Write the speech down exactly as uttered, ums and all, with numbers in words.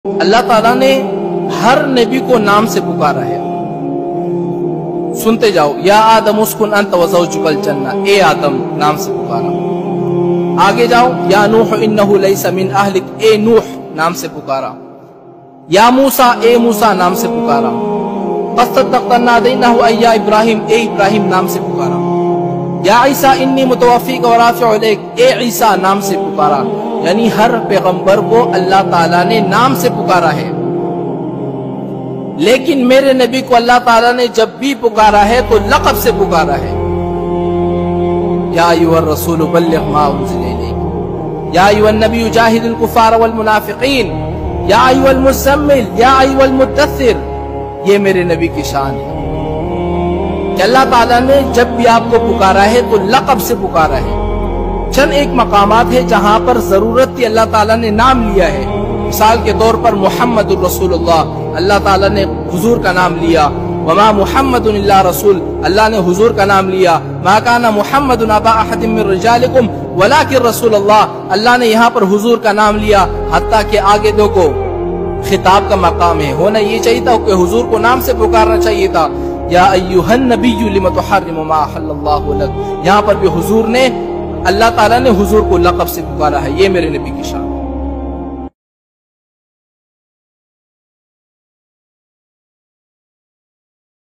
اللہ تعالیٰ نے ہر نبی کو نام سے پکارا ہے. سنتے جاؤ. یا آدم اسکن انت وزوجک الجنہ، اے آدم نام سے پکارا. آگے جاؤ. یا نوح انہ لیس من اہلک، اے نوح نام سے پکارا. یا موسیٰ، اے موسیٰ نام سے پکارا. فاستدقت نادینہ اے یا ابراہیم، اے ابراہیم نام سے پکارا. یا عیسیٰ انی متوفیک ورافع الیک، اے عیسیٰ نام سے پکارا. یعنی ہر پیغمبر کو اللہ تعالیٰ نے نام سے پکارا ہے. لیکن میرے نبی کو اللہ تعالیٰ نے جب بھی پکارا ہے تو لقب سے پکارا ہے. یا ایھا الرسول بلغ ما انزل الیک، یا ایھا النبی جاہد الکفار والمنافقین، یا ایھا المزمل، یا ایھا المدثر. یہ میرے نبی کی شان ہے کہ اللہ تعالیٰ نے جب بھی آپ کو پکارا ہے تو لقب سے پکارا ہے. چند ایک مقامات ہے جہاں پر ضرورت کی اللہ تعالیٰ نے نام لیا ہے. مثال کے طور پر محمد الرسول اللہ، اللہ تعالیٰ نے حضور کا نام لیا. وما محمد الا رسول، اللہ نے حضور کا نام لیا. ما کان محمد ابا احد من رجالکم ولکن رسول اللہ، اللہ نے یہاں پر حضور کا نام لیا. حتیٰ کہ آگے دو کو خطاب کا مقام ہے. ہونا یہ چاہیے تھا کہ حضور کو نام سے پکارنا چاہیے تھا. یا ایھا النبی لم تحرم ما احل اللہ لک، یہاں پر بھی حضور نے اللہ تعالیٰ نے حضور کو لقب سے پکارا ہے. یہ میرے نبی کی شان.